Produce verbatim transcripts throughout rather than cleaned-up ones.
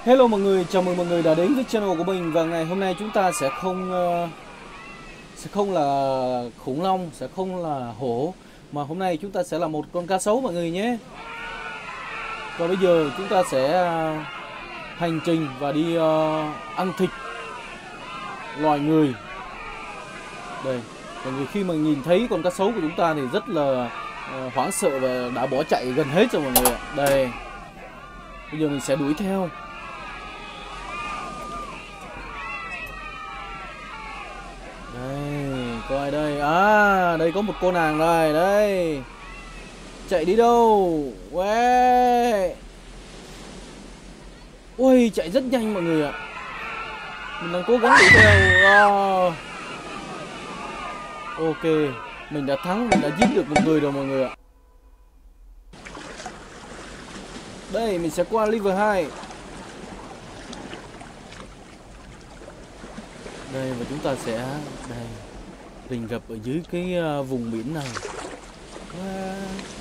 Hello mọi người, chào mừng mọi người đã đến với channel của mình. Và ngày hôm nay chúng ta sẽ không uh, sẽ không là khủng long, sẽ không là hổ, mà hôm nay chúng ta sẽ là một con cá sấu mọi người nhé. Và bây giờ chúng ta sẽ uh, hành trình và đi uh, ăn thịt loài người. Đây, mọi người khi mà nhìn thấy con cá sấu của chúng ta thì rất là uh, hoảng sợ và đã bỏ chạy gần hết rồi mọi người ạ. Đây, bây giờ mình sẽ đuổi theo. Đây, coi đây, à, đây có một cô nàng rồi, đây. Chạy đi đâu? Uê. Ui, chạy rất nhanh mọi người ạ. Mình đang cố gắng đuổi theo. Wow. Ok, mình đã thắng, mình đã giết được một người rồi mọi người ạ. Đây, mình sẽ qua level hai. Đây, và chúng ta sẽ đây rình rập ở dưới cái uh, vùng biển này. Wow.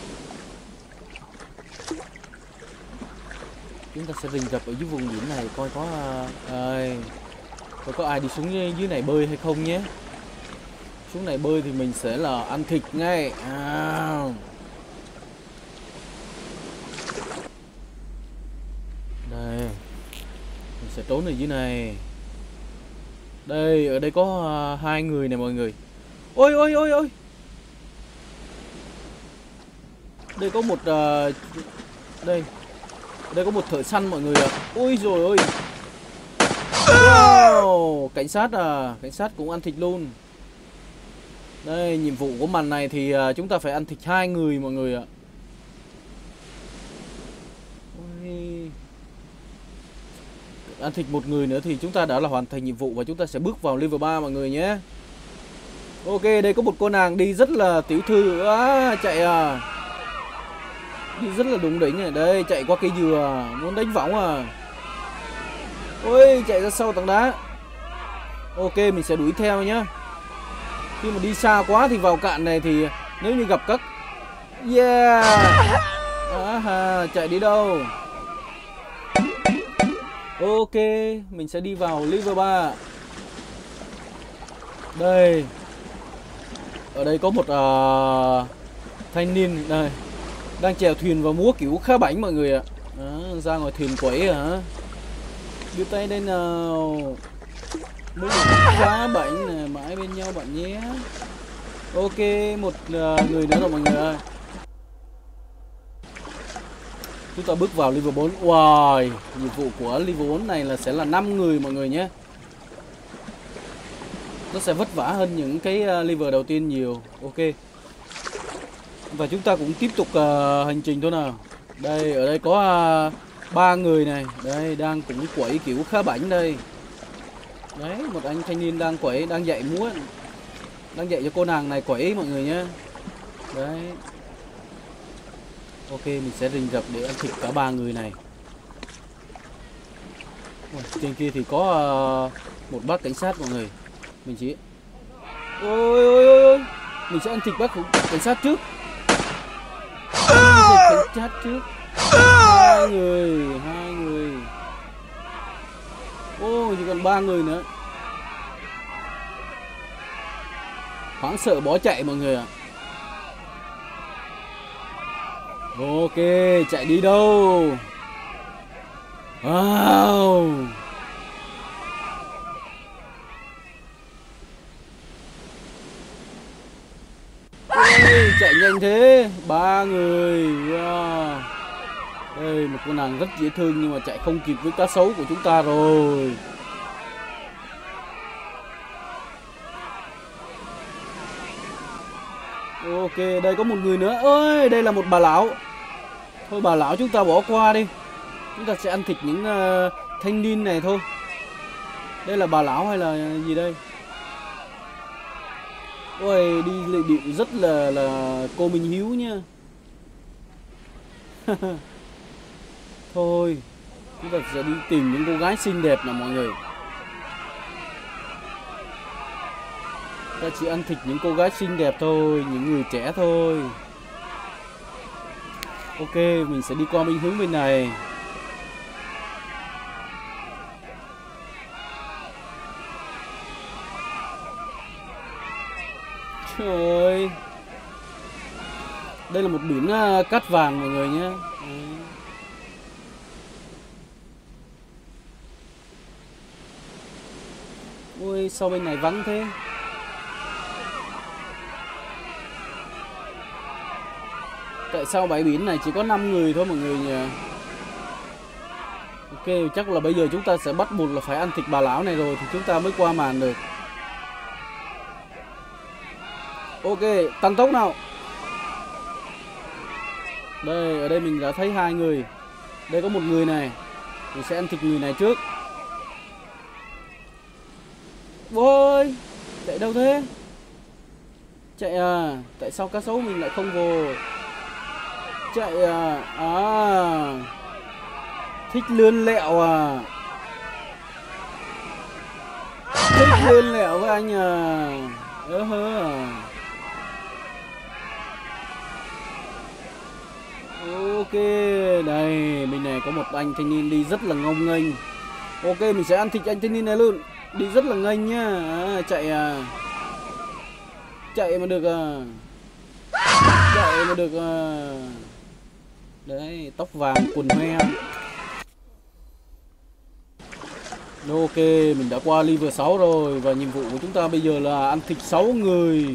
Chúng ta sẽ rình rập ở dưới vùng biển này coi có uh, ơi, coi có ai đi xuống dưới, dưới này bơi hay không nhé. Xuống này bơi thì mình sẽ là ăn thịt ngay. À. Đây, mình sẽ trốn ở dưới này. Đây, ở đây có uh, hai người này mọi người. Ôi ôi ôi ôi. Đây có một uh, đây. Đây có một thợ săn mọi người ạ. À. Ôi rồi ôi. Wow, cảnh sát à, cảnh sát cũng ăn thịt luôn. Đây, nhiệm vụ của màn này thì uh, chúng ta phải ăn thịt hai người mọi người ạ. À. Ăn thịt một người nữa thì chúng ta đã là hoàn thành nhiệm vụ và chúng ta sẽ bước vào level ba mọi người nhé. Ok, đây có một cô nàng đi rất là tiểu thư. À, chạy à. Đi rất là đúng đỉnh này. Đây, chạy qua cây dừa, muốn đánh võng à. Ôi, chạy ra sau tảng đá. Ok, mình sẽ đuổi theo nhá. Khi mà đi xa quá thì vào cạn này thì nếu như gặp các yeah. À, chạy đi đâu? Ok, mình sẽ đi vào level ba. Đây. Ở đây có một uh, thanh niên đây đang chèo thuyền và múa kiểu khá bảnh mọi người ạ. Đó, ra ngoài thuyền quẩy hả? Đưa tay đây nào. Múa khá bảnh này, mãi bên nhau bạn nhé. Ok, một uh, người nữa rồi mọi người ơi. Chúng ta bước vào level bốn. Wow, nhiệm vụ của level bốn này là sẽ là năm người mọi người nhé. Nó sẽ vất vả hơn những cái level đầu tiên nhiều. Ok. Và chúng ta cũng tiếp tục uh, hành trình thôi nào. Đây, ở đây có ba uh, người này. Đây, đang cũng quẩy kiểu khá bảnh đây. Đấy, một anh thanh niên đang quẩy, đang dạy múa. Đang dạy cho cô nàng này quẩy mọi người nhé. Đấy. Ok, mình sẽ rình rập để ăn thịt cả ba người này. Trên kia thì có uh, một bác cảnh sát mọi người. Mình chỉ ôi ôi ôi ôi, mình sẽ ăn thịt bác cảnh sát trước. Cảnh sát trước. Hai người, hai người. Ôi, chỉ còn ba người nữa. Hoảng sợ bỏ chạy mọi người ạ. À. Ok, chạy đi đâu? Wow. Ôi, chạy nhanh thế, ba người. Wow. Đây, một con nàng rất dễ thương nhưng mà chạy không kịp với cá sấu của chúng ta rồi. Ok, đây có một người nữa. Ôi, đây là một bà lão. Thôi bà lão chúng ta bỏ qua đi. Chúng ta sẽ ăn thịt những uh, thanh niên này thôi. Đây là bà lão hay là gì đây? Ôi, đi lệ điệu rất là là cô Minh Hiếu nha. Thôi, chúng ta sẽ đi tìm những cô gái xinh đẹp nào mọi người. Ta chỉ ăn thịt những cô gái xinh đẹp thôi, những người trẻ thôi. Ok, mình sẽ đi qua bên hướng bên này. Trời ơi. Đây là một biển uh, cát vàng mọi người nhé. Ôi sao bên này vắng thế. Tại sao bãi biển này chỉ có năm người thôi mọi người nhỉ? Ok, chắc là bây giờ chúng ta sẽ bắt buộc là phải ăn thịt bà lão này rồi thì chúng ta mới qua màn được. Ok, tăng tốc nào. Đây, ở đây mình đã thấy hai người. Đây có một người này. Mình sẽ ăn thịt người này trước. Ôi, chạy đâu thế? Chạy à? Tại sao cá sấu mình lại không vô? Chạy à? À, thích lươn lẹo à? Thích lươn lẹo với anh à? Ơ hơ à? Ok, đây, bên này có một anh thanh niên đi rất là ngông nghênh. Ok, mình sẽ ăn thịt anh thanh niên này luôn. Đi rất là nghênh nhá. À, chạy à? Chạy mà được à? Chạy mà được à? Đấy, tóc vàng, quần hoe. Ok, mình đã qua level sáu rồi. Và nhiệm vụ của chúng ta bây giờ là ăn thịt sáu người.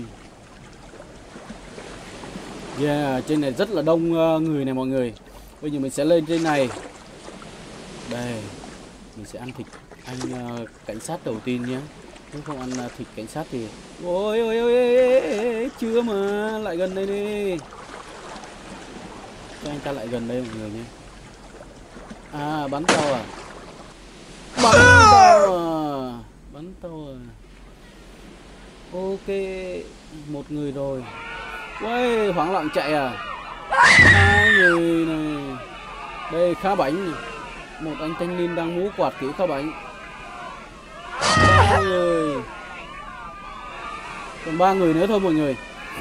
Yeah, trên này rất là đông người này mọi người. Bây giờ mình sẽ lên trên này. Đây, mình sẽ ăn thịt anh uh, cảnh sát đầu tiên nhé. Nếu không ăn uh, thịt cảnh sát thì... Ôi ôi ôi, ôi, ôi chưa mà, lại gần đây đi. Cho anh ta lại gần đây mọi người nhé. À, bắn tao à? Bắn tao à? Bắn tao à? Ok, một người rồi. Ui, hoảng loạn chạy à? Hai người này. Đây, khá bánh. Một anh thanh niên đang múa quạt kiểu khá bánh. Ba người. Còn ba người nữa thôi mọi người.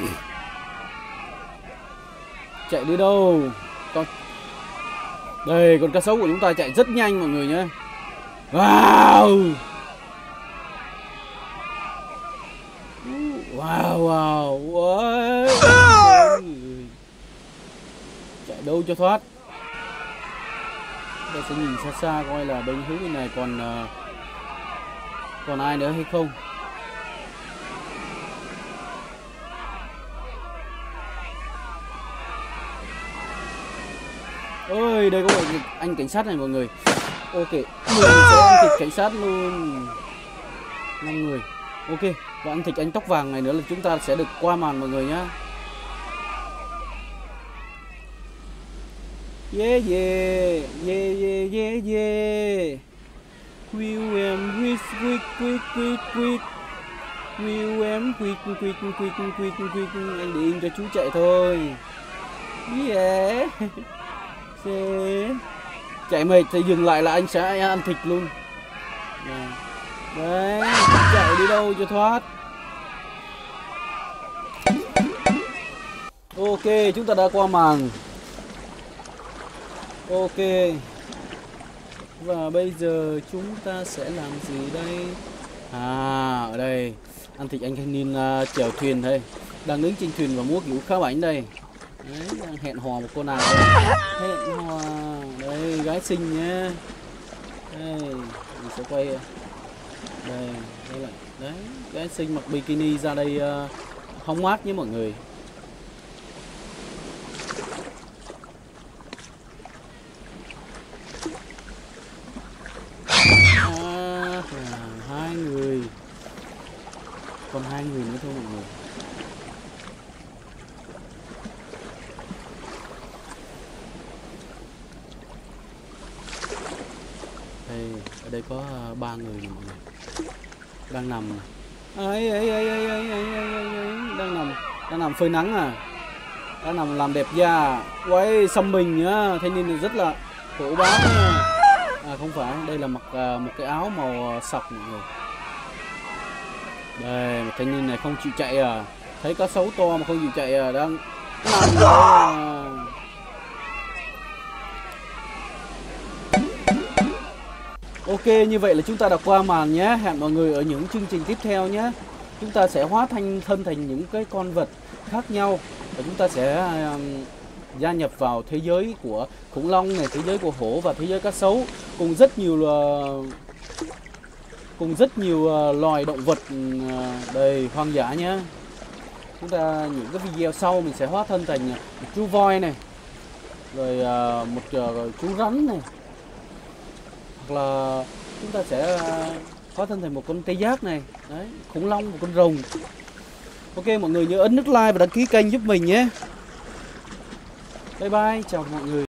Chạy đi đâu? Con... Đây, con cá sấu của chúng ta chạy rất nhanh mọi người nhé. Wow. Wow, wow, wow. Chạy đâu cho thoát. Tôi sẽ nhìn xa xa coi là bên hướng bên này còn uh, còn ai nữa hay không. Ôi, đây có một anh cảnh sát này mọi người. Ok, mình sẽ ăn thịt cảnh sát luôn. Năm người. Ok, và ăn thịt anh tóc vàng này nữa là chúng ta sẽ được qua màn mọi người nhá. Yeah yeah, yeah yeah yeah yeah. Will em quick quick quick quick quick. Will em quick quick quick quick quick quick. Anh để yên cho chú chạy thôi. Yeah. Yeah. Chạy mệt thì dừng lại là anh sẽ ăn thịt luôn. Yeah. Đấy, chạy đi đâu cho thoát. Ok, chúng ta đã qua màn. Ok. Và bây giờ chúng ta sẽ làm gì đây? À, ở đây ăn thịt anh thanh niên uh, chèo thuyền đây. Đang đứng trên thuyền và múa kiểu khá bánh đây. Đấy, đang hẹn hò một cô nàng đây. Hẹn hò. Đây, gái xinh nhé. Đây, mình sẽ quay. Đây, đây là đấy, gái xinh mặc bikini ra đây uh, hóng mát nhé mọi người. À, hai người. Còn hai người nữa thôi mọi người. Đây, ở đây có ba người này mọi người. Đang nằm. Ấy ấy ấy ấy ấy ấy đang nằm, đang nằm phơi nắng à. Đang nằm làm đẹp da. Quay xăm mình nhá, thanh niên này rất là khổ bám nha. À không phải, đây là mặc uh, một cái áo màu sọc mọi người. Đây, một thanh niên này không chịu chạy à. Thấy cá sấu to mà không chịu chạy à, đang nằm đấy à. Ok, như vậy là chúng ta đã qua màn nhé. Hẹn mọi người ở những chương trình tiếp theo nhé. chúng ta sẽ hóa thành thân thành những cái con vật khác nhau, và chúng ta sẽ um, gia nhập vào thế giới của khủng long này, thế giới của hổ và thế giới cá sấu, cùng rất nhiều uh, cùng rất nhiều uh, loài động vật uh, đầy hoang dã nhé. Chúng ta những cái video sau mình sẽ hóa thân thành một chú voi này, rồi uh, một uh, chú rắn này, hoặc là chúng ta sẽ uh, hóa thân thành một con tê giác này, đấy, khủng long, một con rồng. Ok, mọi người nhớ ấn nút like và đăng ký kênh giúp mình nhé. Bye bye, chào mọi người.